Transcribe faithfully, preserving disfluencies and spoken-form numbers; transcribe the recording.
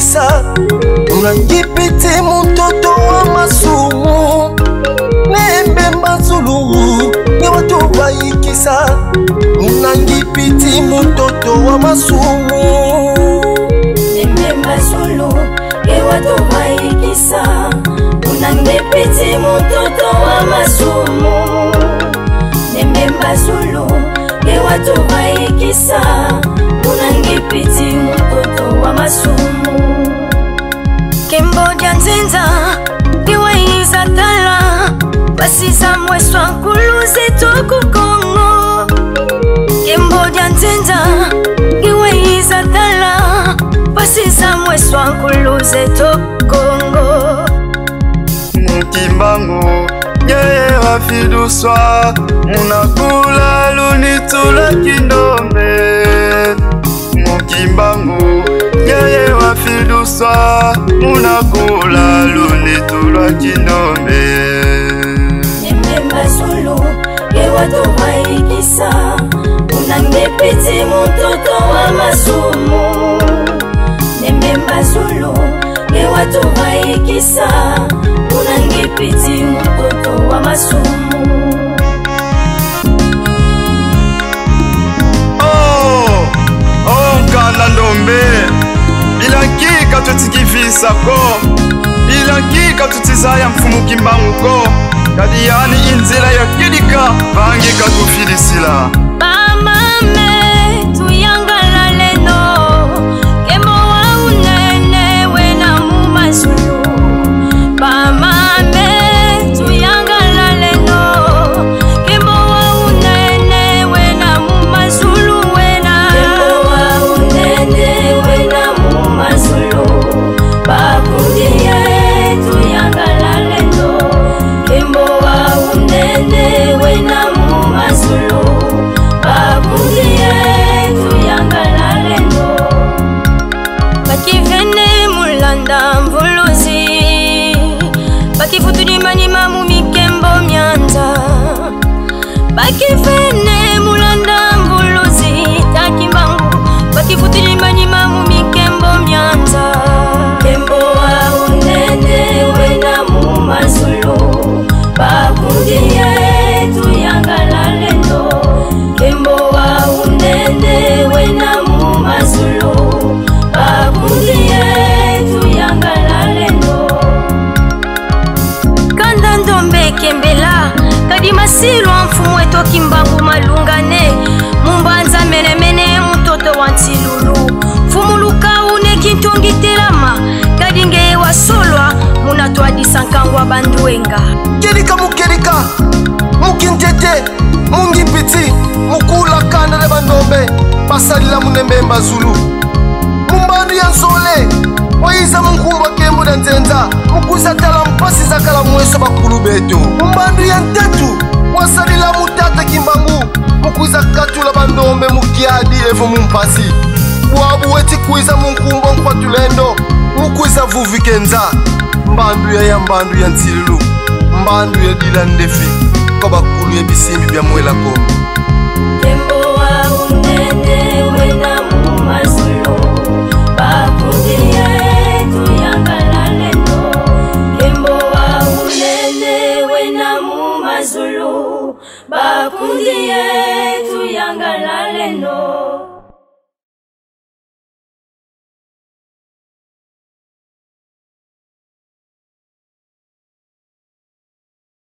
waikisa unangipiti mtoto wa masumu Nembe Mazulu ye watu waikisa unangipiti mtoto wa masumu Nembe Mazulu ye watu waikisa unangipiti mtoto wa masumu Nembe Mazulu ye watu waikisa unangipiti mtoto wa masumu Kemboja nzenza iwaiza tala Basisa mweswa nkuluze toku Kongo Kemboja nzenza iwaiza tala Basisa mweswa nkuluze toku Kongo Mukimbangu yeye wafiduswa Munakula lunitula kindombe Mukimbangu yeye wafiduswa Munakula lunitula kindombe Nembe Mazulu ye watu waikisa unangipiti mtoto wa masumu Nembe Mazulu ye watu waikisa unangipiti mtoto wa masumu Oh, oh nkanda ndombe Ilakika tutikivisa ko Ilakika tutizaya mfumu Kimbangu ko Kadi yani inzira ya kidika Bangi katufilisila Bamame tuyangala leno Kemo wa unene wena mu Mazulu Bamame tuyangala leno Kemo wa unene wena mu Mazulu wena Kemo wa unene wena mu Mazulu Bakundiye tuyangala leno Kemo wa unene wena mu Mazulu Bakundiye tuyangala leno Bakivene mulanda mvuluzi Bakifutu dimanyima mu mikembo myanza Bakivene mulanda mvuluzi Takimbangu Bakifutu dimanyima mu mikembo myanza Kembo wa unene wena mu Mazulu Bakundiye tuyangala leno Kembo wa unene wena mu Mazulu Bakundiye tuyangala leno Kanda ndombe kembela Kadi masilu mfumu eto Kimbangu malungane Mumbanza mene mene mtoto wa Ntilulu Fumu luka une kintongi telama Kadi ngeye wa solwa Munatwa disankangwa banduenga Kerika mukerika Mukintete Mungipiti Mukula kanda le bandombe Basalila Munembe Mazulu Mumbandu ya nsole Waiza munkumba kembo da nzenza Mukuza tala mpasi za kala mweso bakulu beto Mumbandu ya ntatu Wasalila mutata Kimbangu Mukuza katula bandombe mukiadi evo mumpasi Wabu weti kuiza munkumba nkwa tulendo Mukuza vuvi kenza Mbandu ya ya mbandu ya Ntilulu Mbandu ya dila ndefi Kwa bakulu ya bisimbi bya mwela ko Kembo wa unene wena mu Mazulu Bakundiye tuyangala leno Kembo wa unene wena mu Mazulu Bakundiye tuyangala leno